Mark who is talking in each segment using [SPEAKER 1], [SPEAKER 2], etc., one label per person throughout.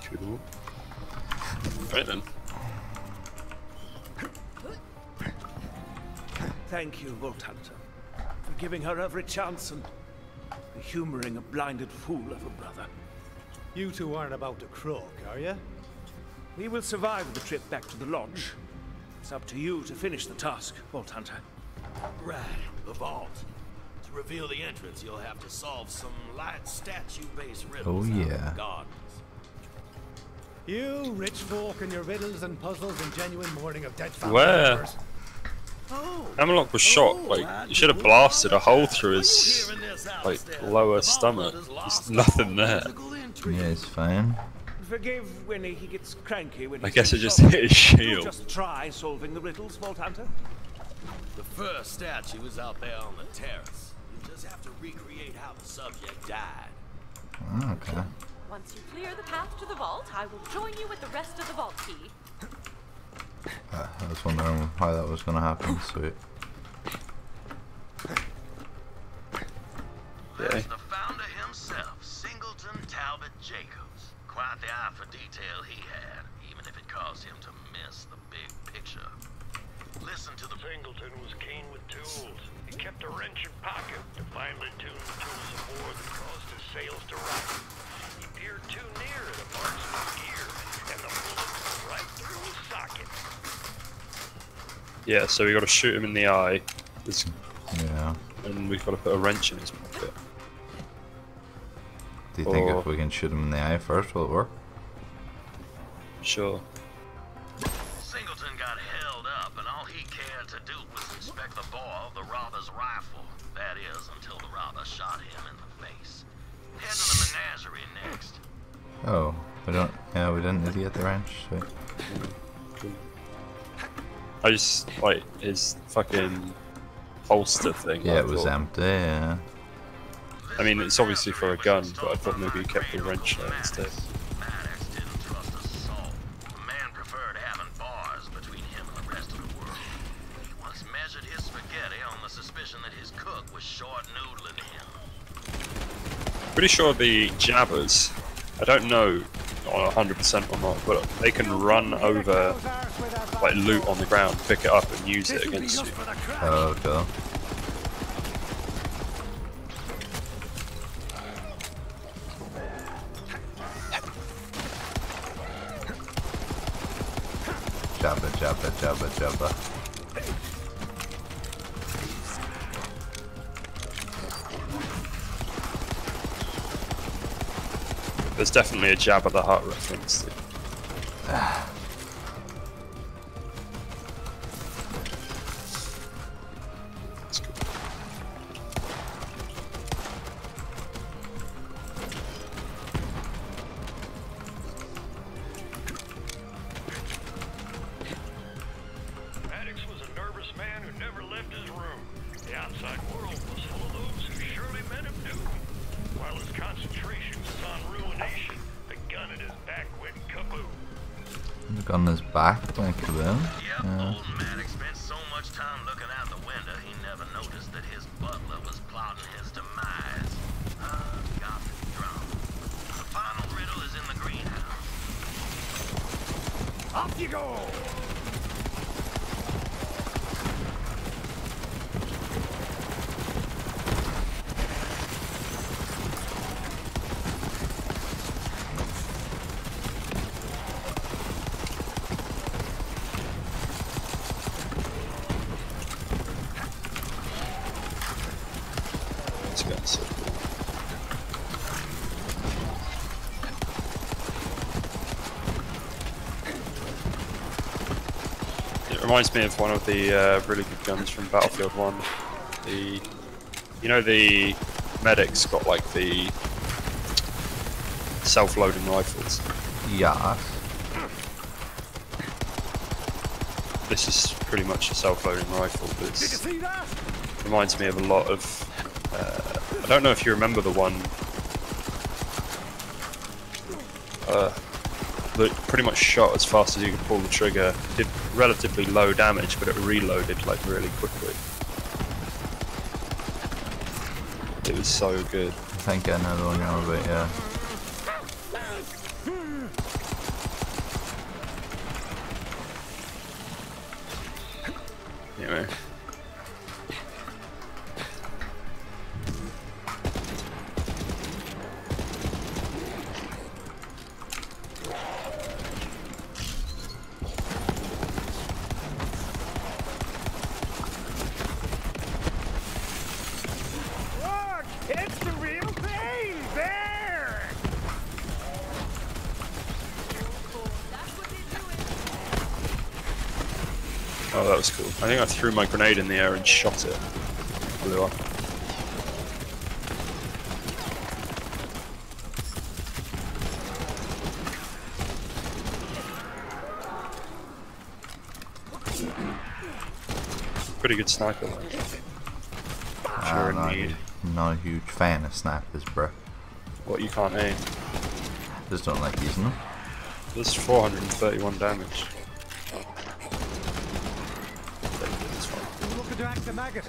[SPEAKER 1] through the wall. Right then.
[SPEAKER 2] Thank you, Vault Hunter, for giving her every chance and for humoring a blinded fool of a brother.
[SPEAKER 3] You two aren't about to croak, are you?
[SPEAKER 2] We will survive the trip back to the lodge. It's up to you to finish the task, Vault Hunter.
[SPEAKER 4] Right, the vault. To reveal the entrance, you'll have to solve some light statue-based riddles.
[SPEAKER 5] Oh,
[SPEAKER 4] out in
[SPEAKER 5] yeah.
[SPEAKER 4] the gardens.
[SPEAKER 3] You rich folk and your riddles and puzzles and genuine mourning of dead family
[SPEAKER 1] Where?
[SPEAKER 3] members.
[SPEAKER 1] Hammerlock was shot. Like, you should have blasted a hole through his like lower stomach. There's nothing there.
[SPEAKER 5] Yeah, it's fine.
[SPEAKER 2] Forgive when he gets cranky when he
[SPEAKER 1] I guess it
[SPEAKER 2] sees
[SPEAKER 1] just
[SPEAKER 2] trouble.
[SPEAKER 1] hit his shield.
[SPEAKER 2] Just try solving the riddles, Vault Hunter.
[SPEAKER 4] The first statue is out there on the terrace. You just have to recreate how the subject died.
[SPEAKER 5] Oh, okay.
[SPEAKER 6] Once you clear the path to the vault, I will join you with the rest of the vault key.
[SPEAKER 5] I was wondering how that was gonna happen. Sweet.
[SPEAKER 4] There's the founder himself, Singleton Talbot Jacobs. Quite the eye for detail he had, even if it caused him to miss the big picture. Listen to the...
[SPEAKER 7] Singleton was keen with tools. He kept a wrench in pocket to finely tune the tools of war that caused his sails to rock. He peered too near to the marksman's gear, and the bullet went right through his socket.
[SPEAKER 1] Yeah, so we got to shoot him in the eye.
[SPEAKER 5] Yeah.
[SPEAKER 1] And we've got to put a wrench in his pocket.
[SPEAKER 5] Do you think
[SPEAKER 1] Or-
[SPEAKER 5] if we can shoot him in the eye first, will it work?
[SPEAKER 1] Sure.
[SPEAKER 4] Singleton got held up, and all he cared to do was inspect the bore of the robber's rifle. That is, until the robber shot him in the face. Head to the menagerie next.
[SPEAKER 5] Oh, we don't. Yeah, we didn't. Did he get the wrench? Sweet.
[SPEAKER 1] I just like his fucking holster thing.
[SPEAKER 5] Yeah,
[SPEAKER 1] I
[SPEAKER 5] it was
[SPEAKER 1] thought.
[SPEAKER 5] empty. Yeah.
[SPEAKER 1] I mean, it's obviously for a gun, but I thought maybe he kept the wrench there instead.
[SPEAKER 4] Maddox didn't trust assault. The man preferred having bars between him and the rest of the world. He once measured his spaghetti on the suspicion that his cook was short noodling him.
[SPEAKER 1] Pretty sure the jabbers, I don't know on 100% or not, but they can run over like loot on the ground, pick it up and use it against you.
[SPEAKER 5] Oh, cool. Jabba, jabba, jabba, jabba.
[SPEAKER 1] There's definitely a Jabba the Hutt reference. That's cool.
[SPEAKER 7] Maddox was a nervous man who never left his room. The outside world was full of those who surely meant him doom. While his concentration was on ruination, the gun at his back went kaboom.
[SPEAKER 5] The gun in his back went kaboom.
[SPEAKER 4] Yep,
[SPEAKER 5] Yeah.
[SPEAKER 4] old Maddox spent so much time looking out the window, he never noticed that his butler was plotting his demise. Got me drunk. The final riddle is in the greenhouse.
[SPEAKER 2] Off you go!
[SPEAKER 1] Let's go. So, it reminds me of one of the really good guns from Battlefield 1. You know the medics got like the self-loading rifles.
[SPEAKER 5] Yeah.
[SPEAKER 1] This is pretty much a self-loading rifle, but
[SPEAKER 2] Did you
[SPEAKER 1] it
[SPEAKER 2] see that?
[SPEAKER 1] reminds me of a lot of... I don't know if you remember the one that pretty much shot as fast as you could pull the trigger, did relatively low damage, but it reloaded like really quickly. It was so good.
[SPEAKER 5] I think I know the one you're on about, yeah.
[SPEAKER 1] me.
[SPEAKER 3] Look! It's the real thing! There!
[SPEAKER 1] Oh, that was cool. I think I threw my grenade in the air and shot it. Blew up. Pretty good sniper. Sure
[SPEAKER 5] not,
[SPEAKER 1] need.
[SPEAKER 5] not a huge fan of snipers, bro.
[SPEAKER 1] What, you can't aim?
[SPEAKER 5] Just don't like using them.
[SPEAKER 1] There's 431 damage. It's fine.
[SPEAKER 3] Look at Drax the maggot.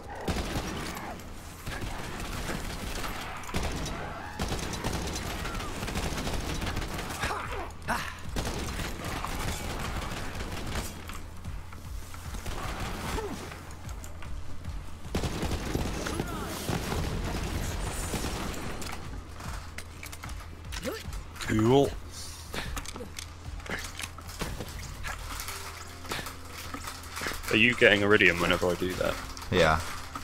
[SPEAKER 1] Cool. Are you getting iridium whenever I do that?
[SPEAKER 5] Yeah.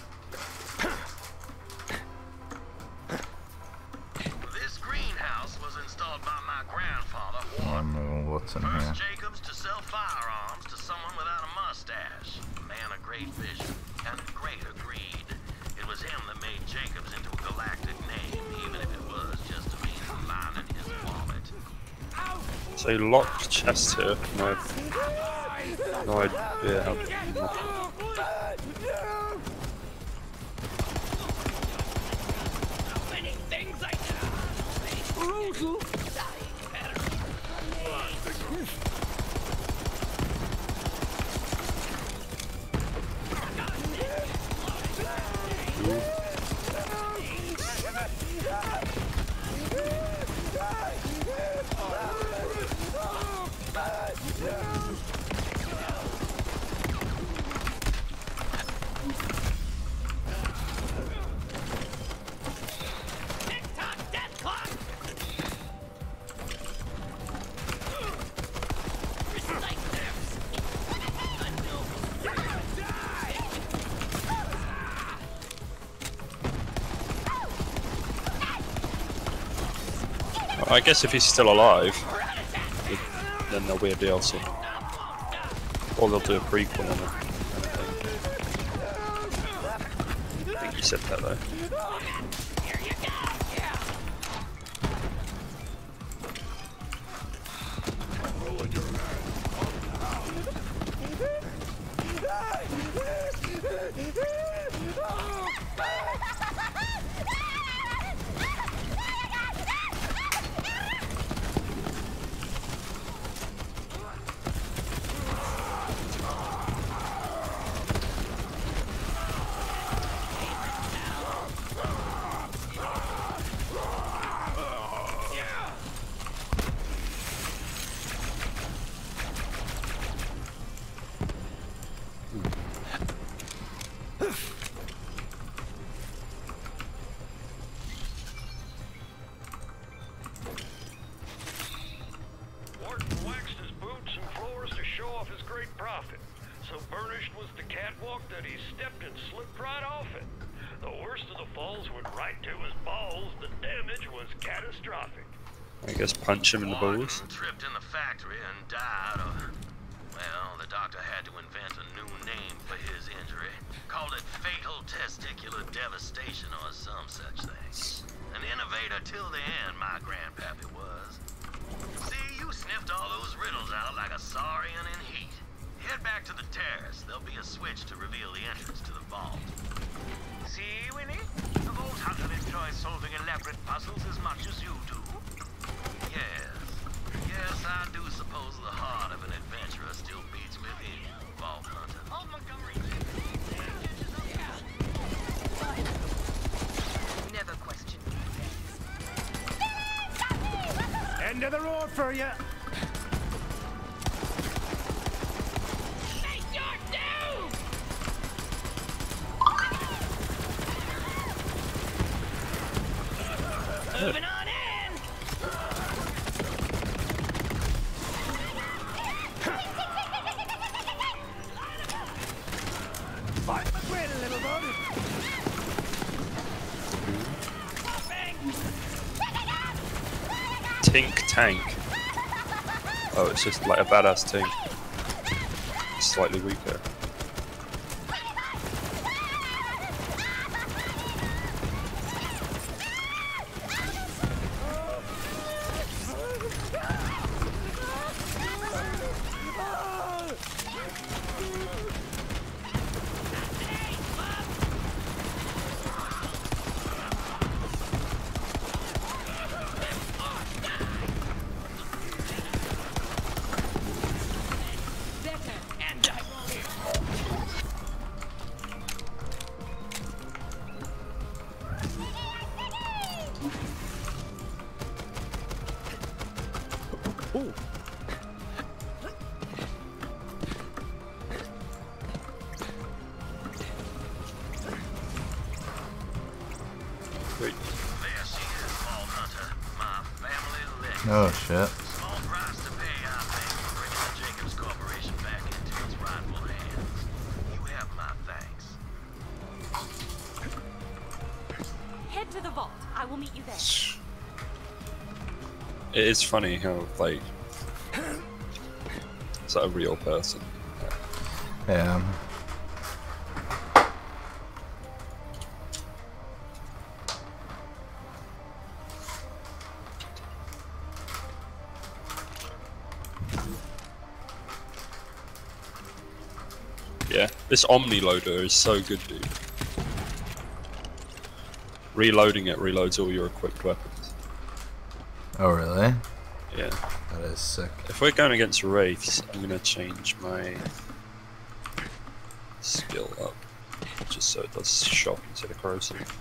[SPEAKER 4] This greenhouse was installed by my grandfather,
[SPEAKER 5] I
[SPEAKER 4] Ward.
[SPEAKER 5] don't know what's in here.
[SPEAKER 4] First Jacobs to sell firearms to someone without a mustache. A man of great vision and greater greed. It was him that made Jacobs into a galactic name, even if it was just a means of lining his wallet.
[SPEAKER 1] So locked chest here. No idea how to. I guess if he's still alive, then there'll be a DLC. Or they'll do a prequel on it. I think you said that though.
[SPEAKER 7] Wharton waxed his boots and floors to show off his great profit. So burnished was the catwalk that he stepped and slipped right off it. The worst of the falls went right to his balls. The damage was catastrophic.
[SPEAKER 1] I guess punch him in the balls.
[SPEAKER 4] Wharton tripped in the factory and died of... Well, the doctor had to invent a new name for his injury. Called it fatal testicular devastation or some such thing. An innovator till the end, my grandpappy was. See, you sniffed all those riddles out like a saurian in heat. Head back to the terrace. There'll be a switch to reveal the entrance to the vault. See, Winnie? The Vault Hunter enjoys solving elaborate puzzles as much as you do. Yes. Yes, I do suppose the heart of an adventurer still beats within you, Vault Hunter. Oh, Montgomery.
[SPEAKER 6] Never question.
[SPEAKER 3] End of the road for you.
[SPEAKER 7] Moving on in.
[SPEAKER 2] Fight McGuinn, little bud.
[SPEAKER 1] Tink tank. Oh, it's just like a badass tink. Slightly weaker. Wait.
[SPEAKER 4] There she is, Vault Hunter. My family legend.
[SPEAKER 5] Oh shit.
[SPEAKER 4] Small price to pay, I think, for bringing the Jacobs Corporation back into its rightful hands. You have my thanks.
[SPEAKER 6] Head to the vault. I will meet you there.
[SPEAKER 1] It is funny how, like, it's like a real person.
[SPEAKER 5] Yeah.
[SPEAKER 1] Yeah, this Omni loader is so good, dude. Reloading it reloads all your equipped weapons.
[SPEAKER 5] Oh really?
[SPEAKER 1] Yeah.
[SPEAKER 5] That is sick.
[SPEAKER 1] If we're going against Wraiths, I'm gonna change my skill up. Just so it does shock instead of corrosive.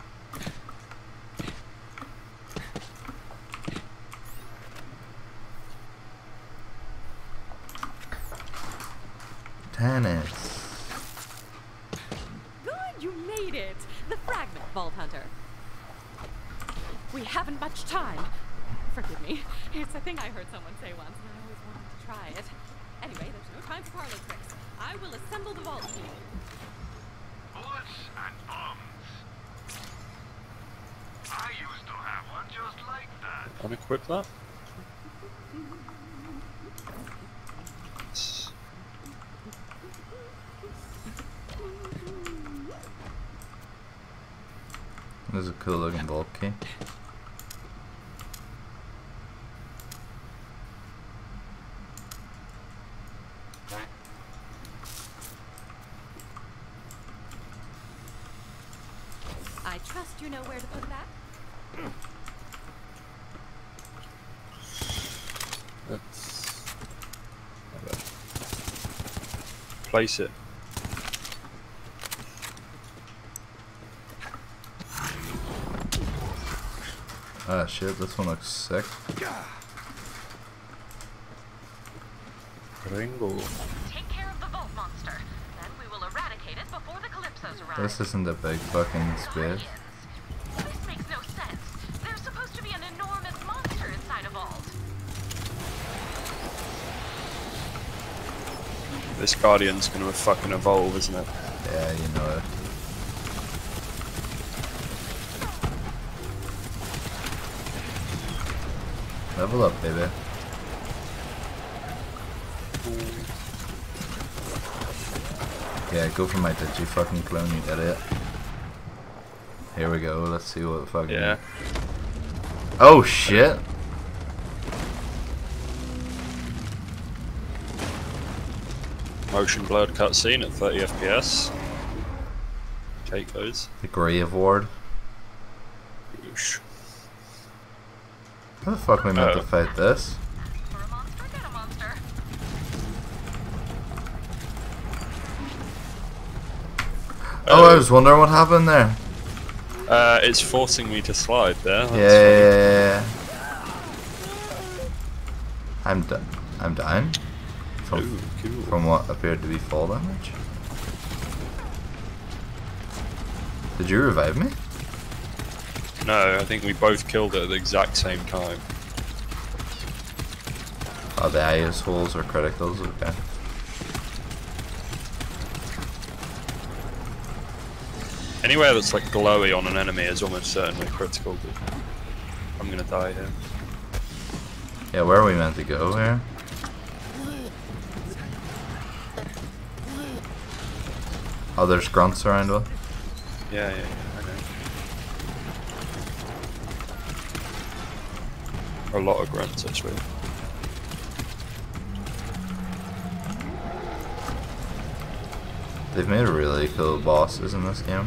[SPEAKER 5] Tennis.
[SPEAKER 6] Good, you made it. The fragment, Vault Hunter. We haven't much time. Forgive me. It's a thing I heard someone say once, and I always wanted to try it. Anyway, there's no time for parlor tricks. I will assemble the vault team.
[SPEAKER 7] Bullets and bombs. I used to have one just like that.
[SPEAKER 1] Unequip that?
[SPEAKER 5] This is a cool looking vault key.
[SPEAKER 6] I trust you know where to put that.
[SPEAKER 1] Let's place it.
[SPEAKER 5] Ah shit, this one looks sick.
[SPEAKER 1] Ringo.
[SPEAKER 6] Take care of the vault monster. Then we will eradicate it before the Calypsos arrive.
[SPEAKER 5] This isn't a big fucking space.
[SPEAKER 6] This makes no sense. There's supposed to be an enormous monster inside a vault.
[SPEAKER 1] This Guardian's gonna fucking evolve, isn't it?
[SPEAKER 5] Yeah, you know it. Level up, baby. Yeah, go for my digi fucking clone, you idiot. Here we go, let's see what fucking...
[SPEAKER 1] Yeah.
[SPEAKER 5] Oh shit!
[SPEAKER 1] Motion blurred cutscene at 30 FPS. Take those.
[SPEAKER 5] The Grave Ward.
[SPEAKER 1] Oosh.
[SPEAKER 5] How the fuck am I meant to fight this?
[SPEAKER 6] For a monster, get a monster.
[SPEAKER 5] Oh, I was wondering what happened there.
[SPEAKER 1] It's forcing me to slide there.
[SPEAKER 5] Yeah. I'm dying.
[SPEAKER 1] Ooh, cool.
[SPEAKER 5] From what appeared to be fall damage. Did you revive me?
[SPEAKER 1] No, I think we both killed it at the exact same time.
[SPEAKER 5] Oh, the eyes holes are criticals, okay.
[SPEAKER 1] Anywhere that's like glowy on an enemy is almost certainly critical, but I'm gonna die here.
[SPEAKER 5] Yeah, where are we meant to go here? Oh, there's grunts around us.
[SPEAKER 1] Yeah, I know. A lot of grunts actually.
[SPEAKER 5] They've made really cool bosses in this game.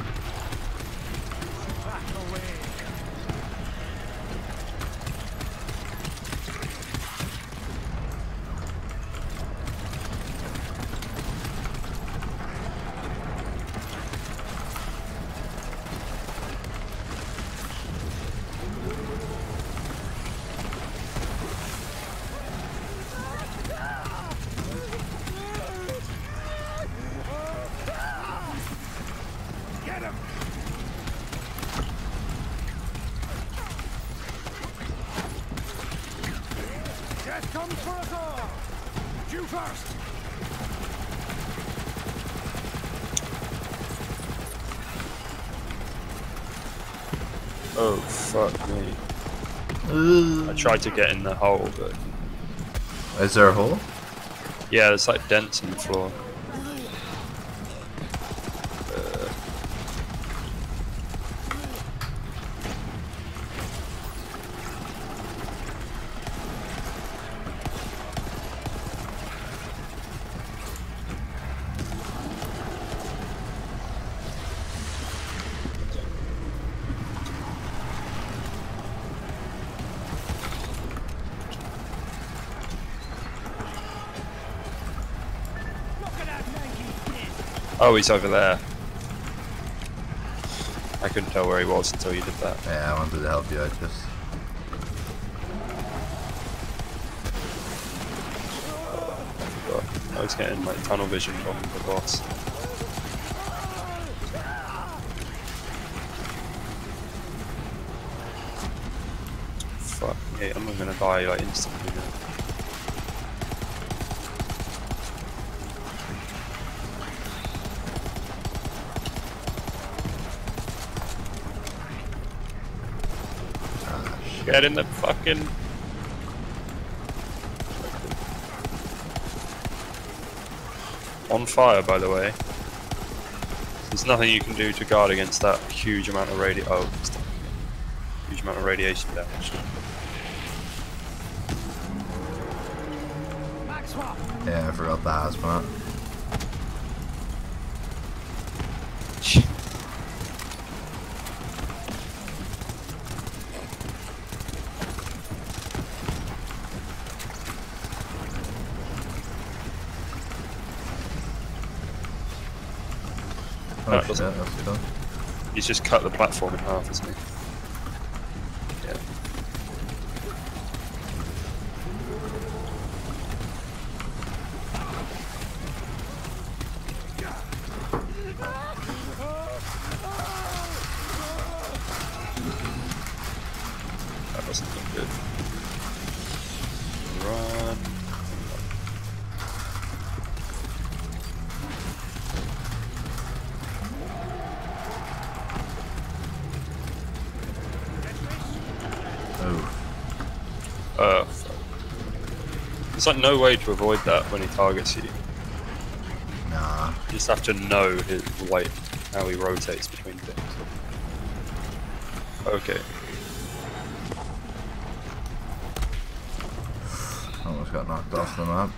[SPEAKER 3] Death comes for us all! You first!
[SPEAKER 1] Oh fuck me. I tried to get in the hole, but
[SPEAKER 5] Is there a hole?
[SPEAKER 1] yeah, there's like dents in the floor. Oh, he's over there. I couldn't tell where he was until you did that.
[SPEAKER 5] Yeah, I wanted to help you out just.
[SPEAKER 1] I was getting like tunnel vision from the boss. Fuck me, I'm gonna die like instantly now. Get in the fucking... On fire, by the way. There's nothing you can do to guard against that huge amount of huge amount of radiation damage.
[SPEAKER 5] Yeah, I forgot the hazmat. Oh shit, that's done.
[SPEAKER 1] He's just cut the platform in half, isn't he? Yeah. That doesn't look good. Run. Fuck. There's like no way to avoid that when he targets you.
[SPEAKER 5] Nah.
[SPEAKER 1] You just have to know his weight, how he rotates between things. Okay.
[SPEAKER 5] Almost got knocked off the map.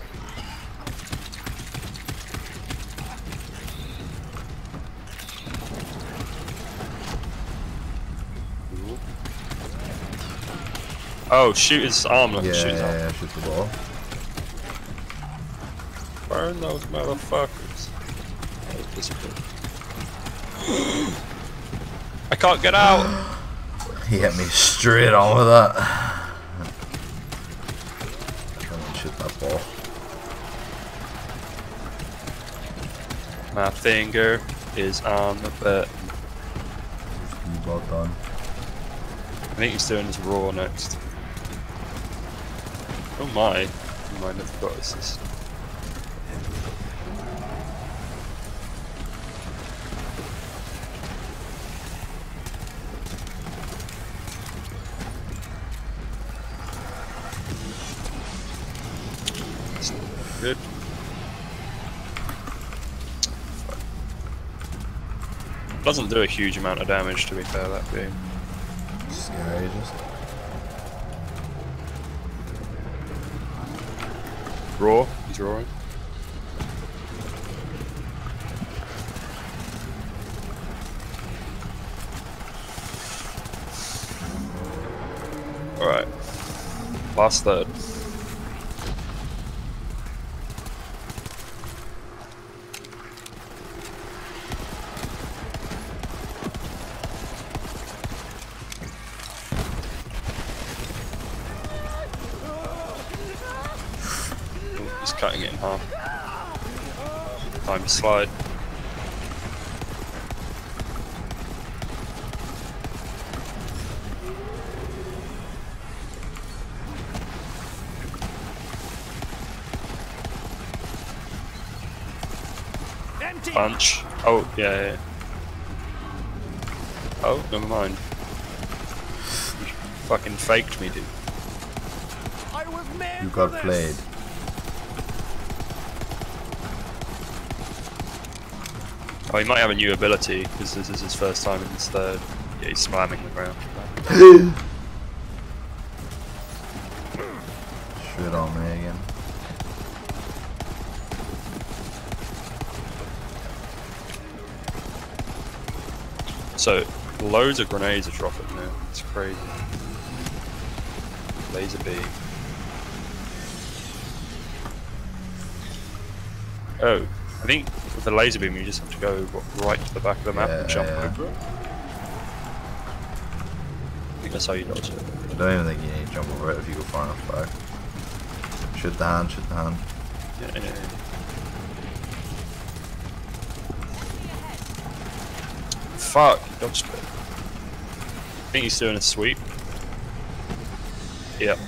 [SPEAKER 1] Oh, shoot his arm.
[SPEAKER 5] Yeah,
[SPEAKER 1] Shoot his arm.
[SPEAKER 5] yeah, shoot the ball.
[SPEAKER 1] Burn those motherfuckers. Oh, disappear. I can't get out!
[SPEAKER 5] He hit me straight on with that. Come on, shoot that ball.
[SPEAKER 1] My finger is on the button.
[SPEAKER 5] Well done.
[SPEAKER 1] think he's doing his raw next. Oh my. Never mind, I forgot this is. Good. Doesn't do a huge amount of damage, to be fair, that beam.
[SPEAKER 5] Scary, just.
[SPEAKER 1] Raw, he's roaring. Alright. Last third. Cutting it in half. Time to slide.
[SPEAKER 2] Empty.
[SPEAKER 1] Punch. Oh, yeah. Oh, never mind. You fucking faked me, dude.
[SPEAKER 2] I was made
[SPEAKER 5] You
[SPEAKER 2] for
[SPEAKER 5] got
[SPEAKER 2] this.
[SPEAKER 5] played.
[SPEAKER 1] Oh, he might have a new ability, because this is his first time in this third. Yeah, he's slamming the ground.
[SPEAKER 5] Shit on me again.
[SPEAKER 1] So, loads of grenades are dropping now. It's crazy. Laser beam. Oh, I think with the laser beam you just have to go right to the back of the map and jump over it. I think that's how you dodge it.
[SPEAKER 5] I don't even think you need to jump over it if you go far enough back. Shoot the hand, shoot the hand.
[SPEAKER 1] Yeah. Fuck, he dodged it. I think he's doing a sweep. Yep.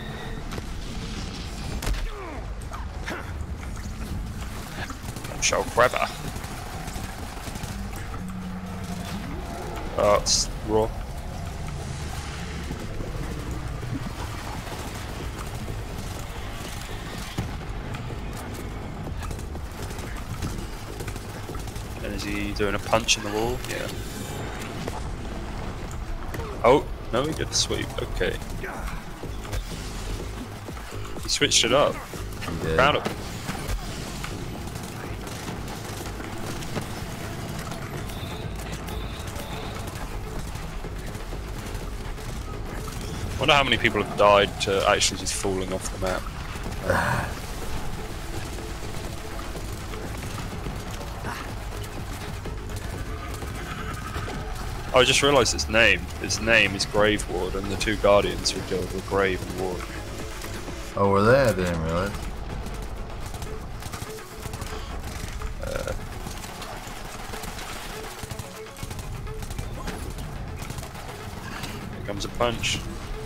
[SPEAKER 1] So clever. Oh, it's raw. And is he doing a punch in the wall? Yeah. Oh, no, he did a sweep. Okay. He switched it up.
[SPEAKER 5] He did.
[SPEAKER 1] Proud of him. I wonder how many people have died to actually just falling off the map. Oh, I just realised his name. His name is Grave Ward, and the two guardians who killed were Grave and Ward.
[SPEAKER 5] Oh, were they? I didn't realize.
[SPEAKER 1] Here comes a punch.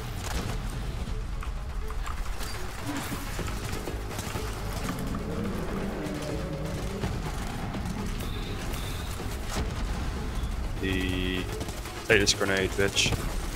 [SPEAKER 1] Take this grenade, bitch.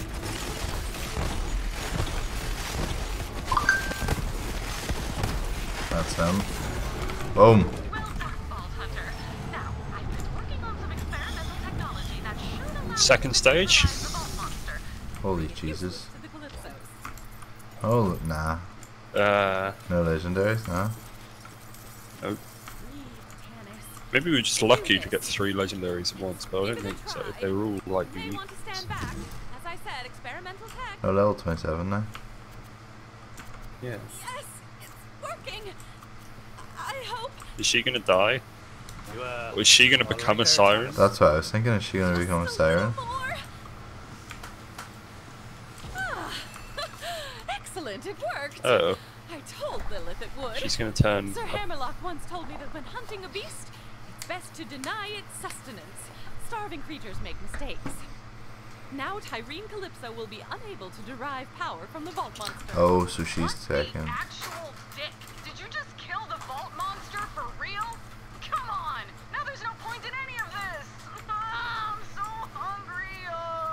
[SPEAKER 5] That's him. Boom.
[SPEAKER 6] Well done, Vault Hunter. Now, I've been working on some experimental technology that should allow
[SPEAKER 1] Second stage.
[SPEAKER 6] the Vault Monster
[SPEAKER 5] Holy Jesus.
[SPEAKER 6] to the Calypsos.
[SPEAKER 5] Oh, nah. No legendaries, nah.
[SPEAKER 1] Oh,
[SPEAKER 6] Tannis.
[SPEAKER 1] maybe we were just lucky to get 3 legendaries at once, but I don't think so. If they were all like
[SPEAKER 6] May
[SPEAKER 1] unique.
[SPEAKER 6] want to stand back. As I said, experimental tech.
[SPEAKER 5] Oh, level 27 now.
[SPEAKER 1] Yeah.
[SPEAKER 6] Yes, it's working. I hope.
[SPEAKER 1] Is she gonna die? Or is she gonna become a siren?
[SPEAKER 5] That's what I was thinking. Is she going to become a siren?
[SPEAKER 6] More. Ah, excellent, it worked.
[SPEAKER 1] Oh,
[SPEAKER 6] I told Lilith it would.
[SPEAKER 1] she's gonna turn.
[SPEAKER 6] Sir Hammerlock once told me that when hunting a beast, it's best to deny its sustenance. Starving creatures make mistakes. Now Tyrene Calypso will be unable to derive power from the Vault Monster.
[SPEAKER 5] Oh, so she's
[SPEAKER 8] What the
[SPEAKER 5] taking.
[SPEAKER 8] actual dick? Did you just kill the Vault Monster for real? Come on! Now there's no point in any of this! I'm so hungry!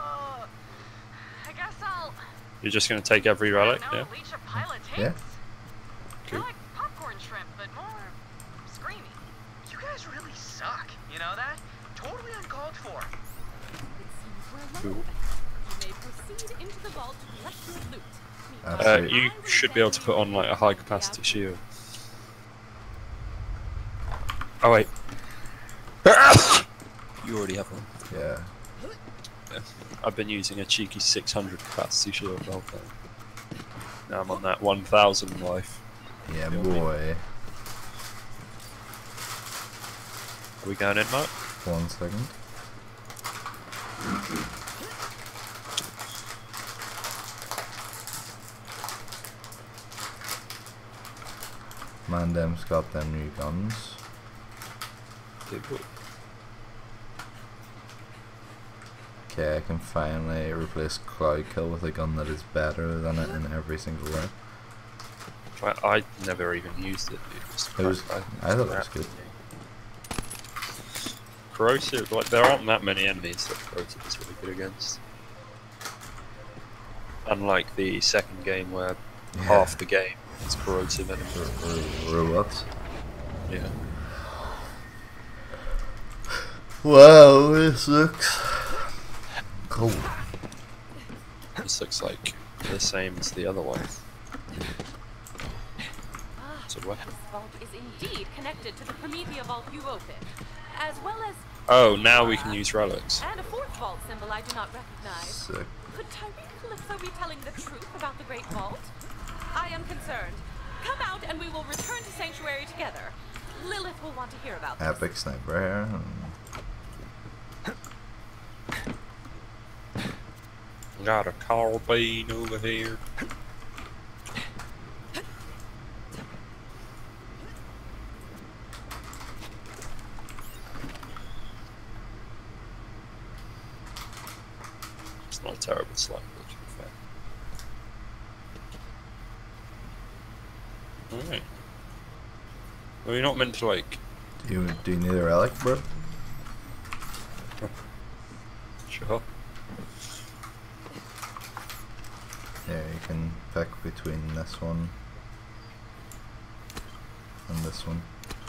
[SPEAKER 8] I guess I'll...
[SPEAKER 1] You're just gonna take every relic,
[SPEAKER 8] I
[SPEAKER 1] yeah?
[SPEAKER 8] know leech a pile of tapes.
[SPEAKER 5] Yeah.
[SPEAKER 8] They're like popcorn shrimp, but more screamy. You guys really suck. You know that? Totally uncalled for.
[SPEAKER 6] It seems we're
[SPEAKER 1] Cool.
[SPEAKER 6] alone. You may proceed into the vault to collect your loot.
[SPEAKER 5] Absolutely.
[SPEAKER 1] You should be able to put on like a high capacity shield. Oh wait. You already have one.
[SPEAKER 5] Yeah.
[SPEAKER 1] Yeah. I've been using a cheeky 600 capacity shield the whole time. Now I'm on that 1000 life.
[SPEAKER 5] Yeah,
[SPEAKER 1] Feel
[SPEAKER 5] boy.
[SPEAKER 1] Are we going in, Mark?
[SPEAKER 5] 1 second. Mandem's got them new guns. Okay, I can finally replace Cloud Kill with a gun that is better than it in every single way.
[SPEAKER 1] I never even used it. Dude. Just
[SPEAKER 5] It was, I thought it was
[SPEAKER 1] crap.
[SPEAKER 5] good.
[SPEAKER 1] Corrosive, like there aren't that many enemies that corrosive is really good against. Unlike the second game where
[SPEAKER 5] Yeah.
[SPEAKER 1] half the game is corrosive enemies.
[SPEAKER 5] Robots.
[SPEAKER 1] Yeah.
[SPEAKER 5] Wow, this looks cool.
[SPEAKER 1] This looks like the same as the other one. It's a weapon.
[SPEAKER 6] This vault is indeed connected to the Promethea vault you opened, as well as
[SPEAKER 1] Oh, now we can use relics.
[SPEAKER 6] and a fourth vault symbol I do not recognize.
[SPEAKER 5] Sick.
[SPEAKER 6] Could Tyrene Calypso be telling the truth about the Great Vault? I am concerned. Come out and we will return to Sanctuary together. Lilith will want to hear about this.
[SPEAKER 5] Epic sniper here.
[SPEAKER 1] Got a carbine over here. It's not a terrible sniper, to be fair. Alright. Well, you're not meant to, like...
[SPEAKER 5] Do you need a relic, bro?
[SPEAKER 1] Sure.
[SPEAKER 5] Yeah, you can pick between this one and this one.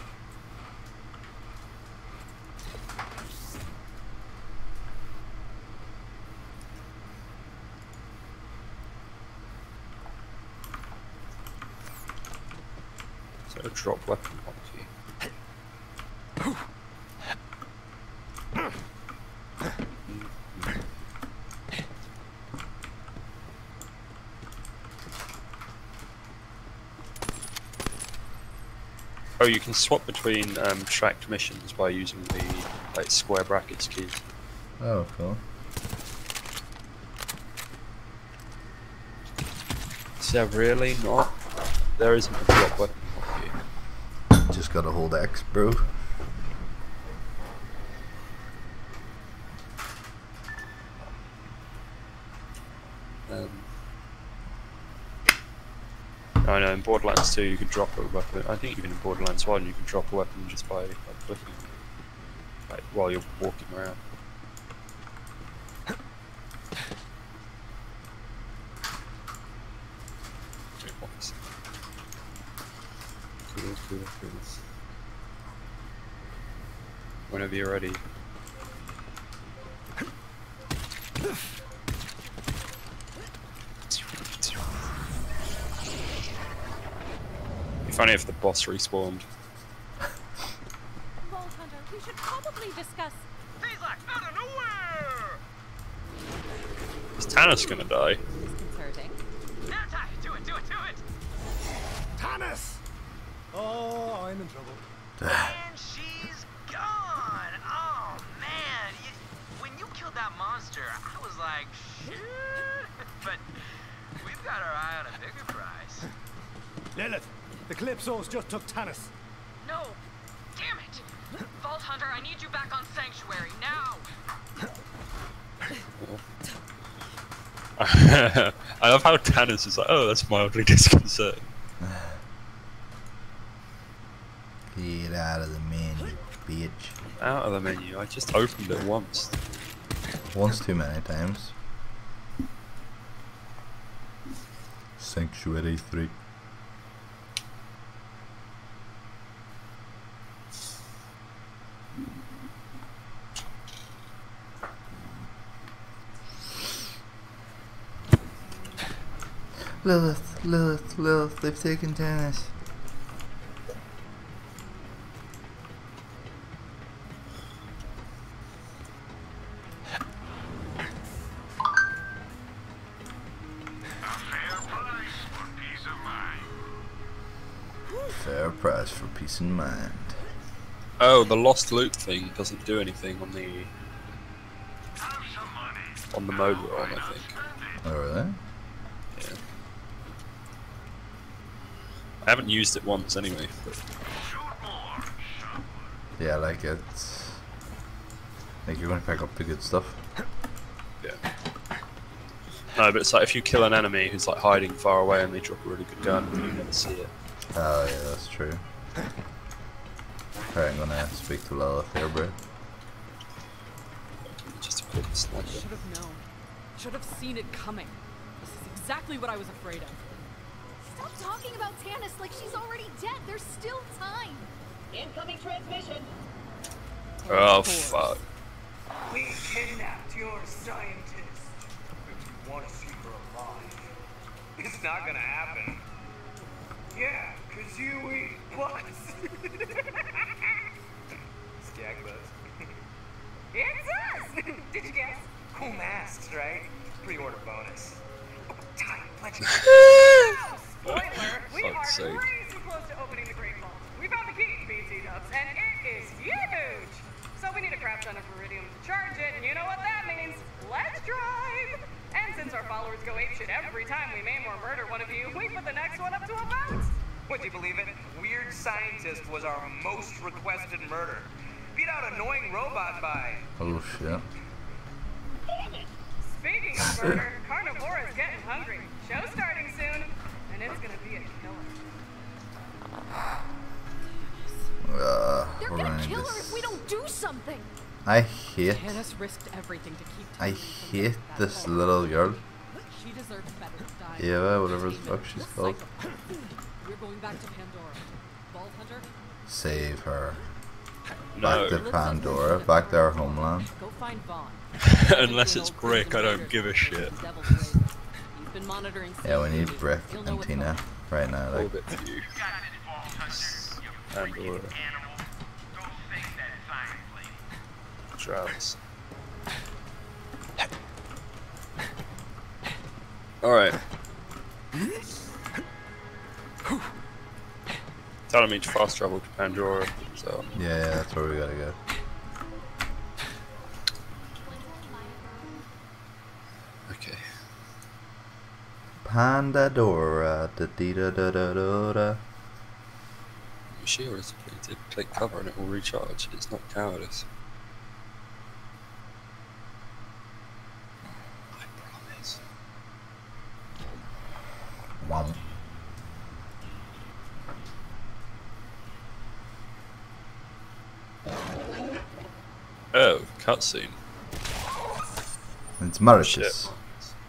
[SPEAKER 1] So drop weapon hotkey. Oh, you can swap between tracked missions by using the like square brackets key.
[SPEAKER 5] Oh, cool.
[SPEAKER 1] Is there really not? There isn't a drop weapon hotkey.
[SPEAKER 5] Just gotta hold X, bro.
[SPEAKER 1] I know in Borderlands 2 you can drop a weapon. I think even in Borderlands 1 you can drop a weapon just by like, clicking, like while you're walking around. Cool. Whenever you're ready. It'd be funny if the boss respawned.
[SPEAKER 6] Vault Hunter, we should probably discuss.
[SPEAKER 8] He's like out of nowhere!
[SPEAKER 1] Is Tannis gonna die?
[SPEAKER 6] Disconcerting.
[SPEAKER 8] Anti, do it!
[SPEAKER 3] Tannis! Oh, I'm in trouble.
[SPEAKER 8] And she's gone! Oh man! When you killed that monster, I was like, shit! But we've got our eye on a bigger prize.
[SPEAKER 3] Lilith, the Calypsos just took Tannis.
[SPEAKER 8] No! Damn it! Vault Hunter, I need you back on Sanctuary, now!
[SPEAKER 1] I love how Tannis is like, oh, that's mildly disconcerting.
[SPEAKER 5] Get out of the menu, bitch.
[SPEAKER 1] Out of the menu, I just opened it once.
[SPEAKER 5] Once too many times. Sanctuary 3. Lilith, they've taken Tannis. Fair price for peace of mind.
[SPEAKER 1] Oh, the lost loot thing doesn't do anything on the mode we're on, I think.
[SPEAKER 5] Oh, really?
[SPEAKER 1] Yeah. I haven't used it once anyway. But
[SPEAKER 5] Yeah, like it's like you're gonna pick up the good stuff.
[SPEAKER 1] yeah. No, but it's like if you kill an enemy who's like hiding far away and they drop a really good gun, you never see it.
[SPEAKER 5] Oh yeah, that's true. Alright, I'm gonna speak to Lilith here, bro.
[SPEAKER 1] Just a quick sniper.
[SPEAKER 6] Should have known. Should have seen it coming. This is exactly what I was afraid of.
[SPEAKER 9] Stop talking about Tannis like she's already dead. There's still time.
[SPEAKER 10] Incoming transmission.
[SPEAKER 1] Oh fuck.
[SPEAKER 10] We kidnapped your scientist. If you want to see her alive, it's not gonna happen. Yeah, cause you eat butts. Skag butts.
[SPEAKER 8] It's us! Did you guess?
[SPEAKER 10] Cool masks, right? Pre-order bonus. Oh, time pledging.
[SPEAKER 8] Spoiler, we are
[SPEAKER 1] Fuck's sake.
[SPEAKER 8] crazy close to opening the Great Vault. We found the key, BT Dubs, and it is huge! So we need a crap ton of Viridium to charge it, and you know what that means. Let's drive! And since our followers go apeshit every time we maim or murder one of you, we put the next one up to a vote!
[SPEAKER 10] Would you believe it? Weird Scientist was our most requested murder. Beat out Annoying Robot by...
[SPEAKER 5] Oh shit.
[SPEAKER 8] Speaking of murder, Carnivora is getting hungry. Show starting soon, and it's gonna be a killer.
[SPEAKER 9] They're
[SPEAKER 5] We're
[SPEAKER 9] gonna
[SPEAKER 5] gonna
[SPEAKER 9] kill
[SPEAKER 5] need
[SPEAKER 9] her if we don't do something.
[SPEAKER 5] I hate
[SPEAKER 6] Tannis risked everything to keep
[SPEAKER 5] I
[SPEAKER 6] Toby from
[SPEAKER 5] hate
[SPEAKER 6] that
[SPEAKER 5] this
[SPEAKER 6] vault.
[SPEAKER 5] little girl.
[SPEAKER 6] She deserves better than dying.
[SPEAKER 5] Eva, whatever the fuck she's called.
[SPEAKER 6] We're going back to Pandora. Vault Hunter,
[SPEAKER 5] Save her.
[SPEAKER 1] No.
[SPEAKER 5] Back to Pandora, back to our homeland.
[SPEAKER 6] go find Vaughn.
[SPEAKER 1] Unless it's Brick, I don't give a shit.
[SPEAKER 6] He's been monitoring
[SPEAKER 5] Yeah, we need
[SPEAKER 6] CCTV.
[SPEAKER 5] Brick
[SPEAKER 6] He'll know
[SPEAKER 5] and
[SPEAKER 6] what's
[SPEAKER 5] Tina
[SPEAKER 6] going
[SPEAKER 5] right now.
[SPEAKER 1] All
[SPEAKER 5] Like,
[SPEAKER 1] bit for you. Pandora. Travis. Alright. Telling me to fast travel to Pandora, so
[SPEAKER 5] yeah, that's where we gotta go.
[SPEAKER 1] okay.
[SPEAKER 5] Pandadora, da dee da da da da da.
[SPEAKER 1] Your shield is depleted. Take cover and it will recharge. It's not cowardice. I promise.
[SPEAKER 5] Wow.
[SPEAKER 1] Oh, cutscene.
[SPEAKER 5] It's Marcus.
[SPEAKER 1] Shit.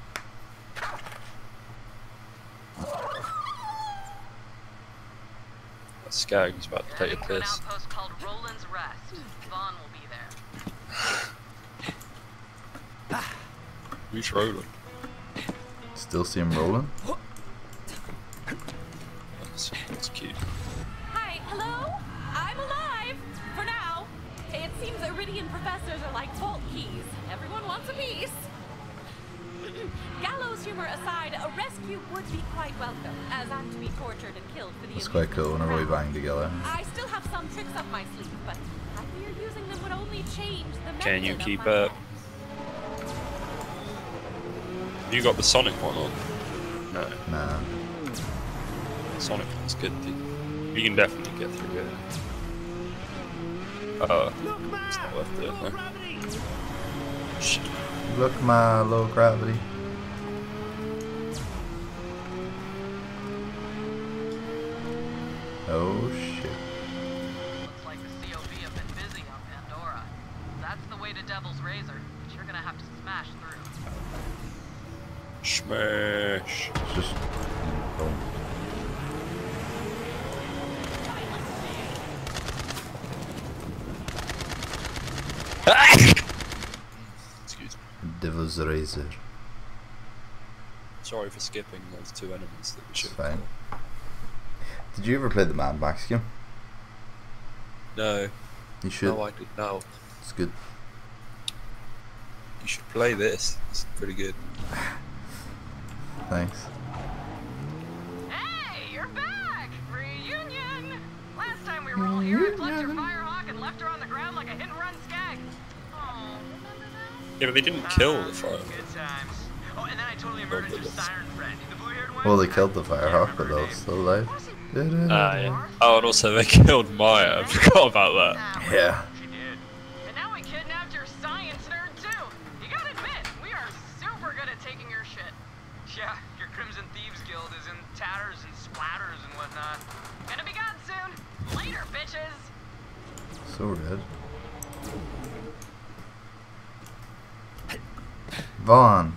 [SPEAKER 1] That Skag's about to take a
[SPEAKER 8] Heading to an
[SPEAKER 1] piss.
[SPEAKER 8] outpost called Roland's Rest. Vaughn will be there.
[SPEAKER 1] Who's rolling?
[SPEAKER 5] Still see him rolling?
[SPEAKER 1] That's cute.
[SPEAKER 6] Hi, hello? I'm alive! For now. It seems Iridian professors are like vault keys. Everyone wants a piece. Gallows humor aside, a rescue would be quite welcome, as I'm to be tortured and killed for the
[SPEAKER 5] It's quite cool whenever we bang together.
[SPEAKER 6] I still have some tricks up my sleeve, but I fear using them would only change the method
[SPEAKER 1] Can you
[SPEAKER 6] of
[SPEAKER 1] keep
[SPEAKER 6] my
[SPEAKER 1] up?
[SPEAKER 6] act.
[SPEAKER 1] You got the Sonic one on? No.
[SPEAKER 5] Nah.
[SPEAKER 1] Sonic one's good, dude. You can definitely get through it. It's not worth it, no. Shit.
[SPEAKER 5] Look, my low gravity. Oh shit.
[SPEAKER 8] Looks like the COV have been busy on Pandora. That's the way to Devil's Razor, but you're gonna have to smash through.
[SPEAKER 1] Smash.
[SPEAKER 5] It's just. Oh.
[SPEAKER 1] Excuse me.
[SPEAKER 5] Devil's Razor.
[SPEAKER 1] Sorry for skipping those two enemies that we should.
[SPEAKER 5] It's fine. Did you ever play the Mad Max game?
[SPEAKER 1] No.
[SPEAKER 5] You should.
[SPEAKER 1] No, I did not.
[SPEAKER 5] It's good.
[SPEAKER 1] You should play this. It's pretty good.
[SPEAKER 5] Thanks.
[SPEAKER 8] Hey, you're back! Reunion! Last time we were all here, I plucked your Firehawk and left her on the ground like a hit-and-run skag. Oh, remember that?
[SPEAKER 1] Yeah, but they didn't kill the fire.
[SPEAKER 8] Good times. Oh, and then I totally murdered your siren friend, the blue-haired one.
[SPEAKER 5] Well, they killed the Firehawk, but they were still alive.
[SPEAKER 1] Yeah. Oh, and also they killed Maya. I forgot about that.
[SPEAKER 5] Yeah.
[SPEAKER 8] She did. And now we kidnapped your science nerd too. You gotta admit, we are super good at taking your shit. Yeah, your Crimson Thieves Guild is in tatters and splatters and whatnot. Gonna be gone soon. Later, bitches.
[SPEAKER 5] So red. Vaughn.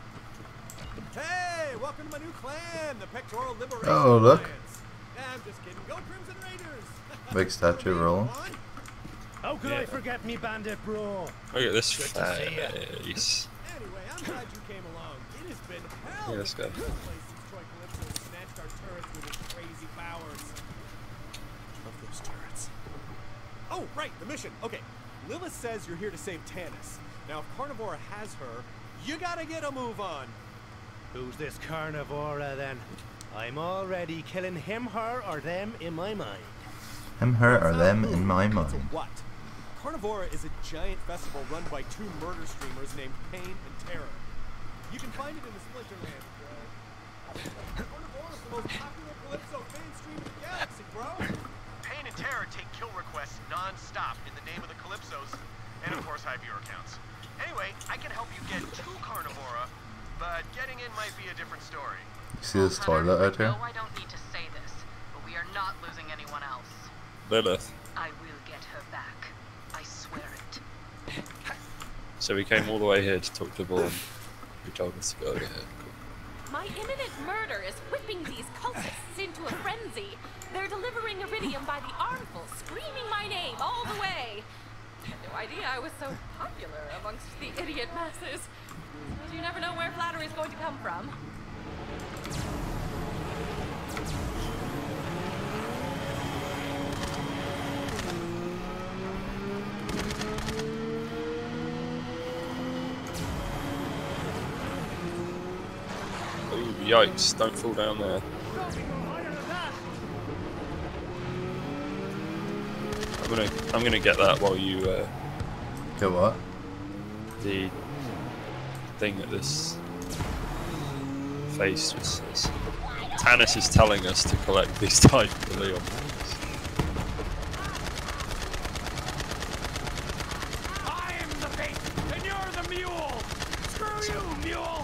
[SPEAKER 3] Hey, welcome to my new clan, the Pectoral Liberation
[SPEAKER 5] Oh, look.
[SPEAKER 3] Alliance. Nah, I'm just kidding. Go Crimson Raiders!
[SPEAKER 5] Big statue rolling.
[SPEAKER 3] How could I forget me bandit bro?
[SPEAKER 1] Look at this
[SPEAKER 3] Good to see ya.
[SPEAKER 1] face.
[SPEAKER 3] Anyway, I'm glad you came along. It has been hell
[SPEAKER 1] Yeah, let's go.
[SPEAKER 3] of a good place since Troy Calypso snatched our turrets with his crazy powers. Love those turrets. Oh, right, the mission. Okay, Lilith says you're here to save Tanis. Now, if Carnivora has her, you gotta get a move on. Who's this Carnivora, then? I'm already killing him, her, or them in my mind.
[SPEAKER 5] Him, her, or them in my
[SPEAKER 3] It's a
[SPEAKER 5] mind.
[SPEAKER 3] what? Carnivora is a giant festival run by two murder streamers named Pain and Terror. You can find it in the Splinterlands, bro. Carnivora is the most popular Calypso fan stream in the galaxy, bro.
[SPEAKER 11] Pain and Terror take kill requests non-stop in the name of the Calypsos, and of course high viewer counts. Anyway, I can help you get to Carnivora, but getting in might be a different story.
[SPEAKER 5] You see this toilet out here?
[SPEAKER 8] No, I don't need to say this, but we are not losing anyone else.
[SPEAKER 1] Lilith.
[SPEAKER 8] I will get her back. I swear it.
[SPEAKER 1] So we came all the way here to talk to Vaughn, who told us to go over here. Cool.
[SPEAKER 6] My imminent murder is whipping these cultists into a frenzy. They're delivering iridium by the armful, screaming my name all the way. I had no idea I was so popular amongst the idiot masses. But you never know where flattery is going to come from.
[SPEAKER 1] Ooh, yikes, don't fall down there. I'm gonna get that while you
[SPEAKER 5] Get what?
[SPEAKER 1] the thing that this face just says. Tanis is telling us to collect these type of Leon.
[SPEAKER 2] I'm the bait, and you're the mule! Screw you, mule!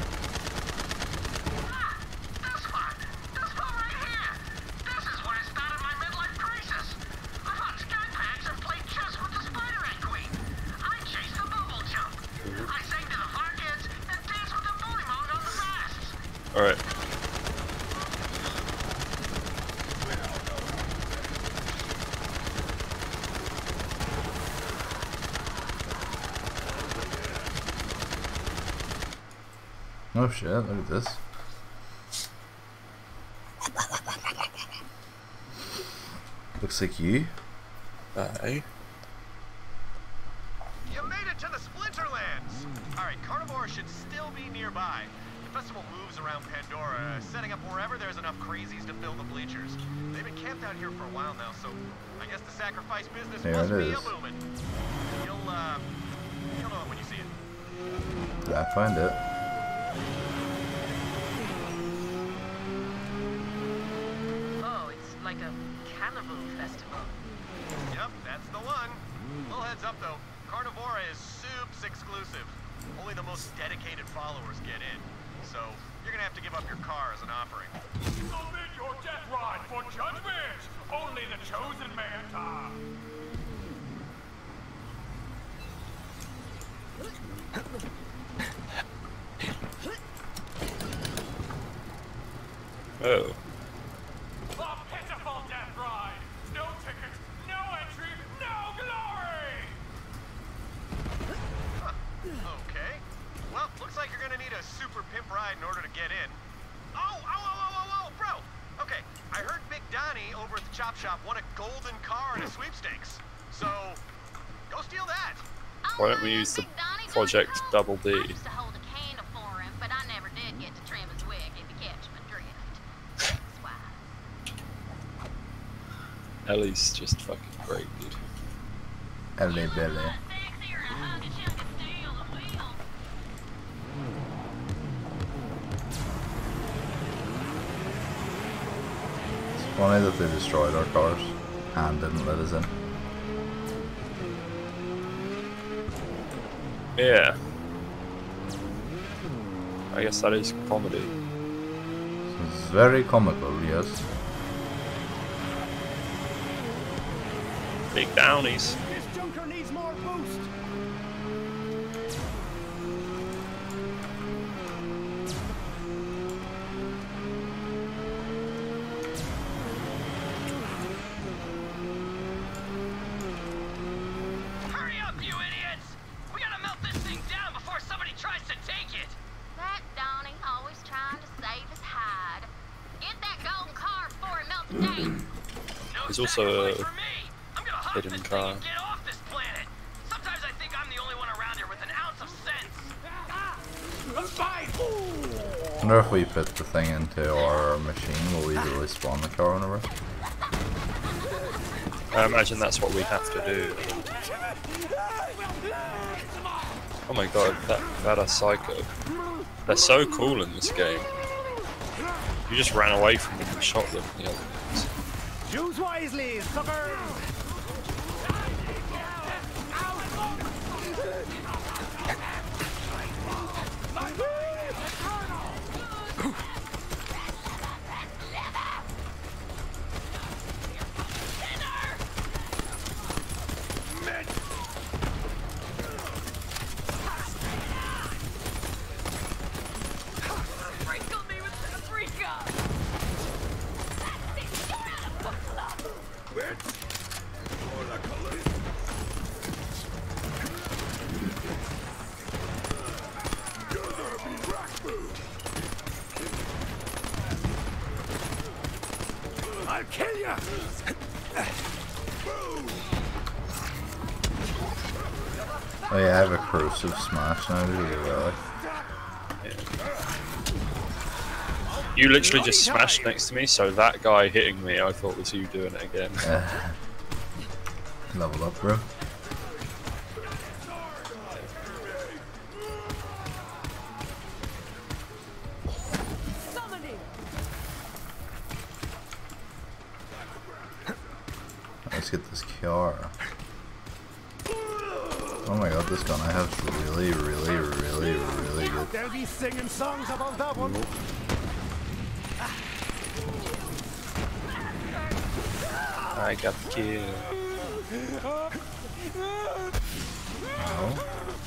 [SPEAKER 4] This one right here. This is where I started my midlife crisis. I hunt sky packs and played chess with the Spider-Man Queen. I chased the bubble jump. I sang to the far kids and danced with the bully mode on the masts.
[SPEAKER 1] Alright.
[SPEAKER 5] Oh shit, look at this. Looks like you.
[SPEAKER 1] Aye.
[SPEAKER 11] You made it to the Splinterlands! Alright, Carnivora should still be nearby. The festival moves around Pandora, setting up wherever there's enough crazies to fill the bleachers. They've been camped out here for a while now, so I guess the sacrifice business
[SPEAKER 5] There
[SPEAKER 11] must
[SPEAKER 5] it
[SPEAKER 11] be
[SPEAKER 5] is.
[SPEAKER 11] a-booming. You'll know it when you see it.
[SPEAKER 5] Did I find it?
[SPEAKER 8] Oh, it's like a cannibal festival.
[SPEAKER 11] Yep, that's the one. Little heads up though, Carnivora is soups exclusive. Only the most dedicated followers get in. so you're gonna have to give up your car as an offering.
[SPEAKER 7] Submit your death ride for judgment! Only the chosen may enter!
[SPEAKER 1] Oh.
[SPEAKER 7] A pitiful death ride! No ticket, no entry, no glory!
[SPEAKER 11] Okay. Well, looks like you're gonna need a super pimp ride in order to get in. Oh, bro! Okay, I heard Big Donnie over at the chop shop won a golden car in a sweepstakes. So, go steal that.
[SPEAKER 1] Why don't we use the Project Double D?
[SPEAKER 8] I used to hold a candle for him, but I never did get to trim his wig if you catch my drift. That's why.
[SPEAKER 1] Ellie's just fucking great, dude.
[SPEAKER 5] Ellie Belly.
[SPEAKER 8] Sexier than a hunk of chunk of steel and wheel.
[SPEAKER 5] It's funny that they destroyed our cars and didn't let us in.
[SPEAKER 1] Yeah. I guess that is comedy.
[SPEAKER 5] It's very comical, yes.
[SPEAKER 1] Big Downies.
[SPEAKER 2] This junker needs more boost.
[SPEAKER 4] Hurry up, you idiots! We gotta melt this thing down before somebody tries to take it!
[SPEAKER 8] That Donnie always trying to save his hide. Get that golden car before he melts down.
[SPEAKER 1] There's also a
[SPEAKER 4] For me! I'm gonna hop
[SPEAKER 1] hidden
[SPEAKER 4] this thing
[SPEAKER 1] car.
[SPEAKER 4] and get off this planet! Sometimes I think I'm the only one around here with an ounce of sense!
[SPEAKER 5] I wonder if we put the thing into our machine, will we really spawn the car on the roof?
[SPEAKER 1] I imagine that's what we have to do. Oh my god, that are psycho. They're so cool in this game. You just ran away from them and shot them the other ones.
[SPEAKER 2] Choose wisely, suckers. I'll kill you.
[SPEAKER 5] Oh yeah, I have a corrosive smash now, do you really?
[SPEAKER 1] You literally just smashed next to me, so that guy hitting me I thought was you doing it again.
[SPEAKER 5] Level up, bro. Let's get this car. Oh my god, this gun I have is really good.
[SPEAKER 2] They'll be singing songs about that one.
[SPEAKER 1] I got the kill.
[SPEAKER 5] Oh.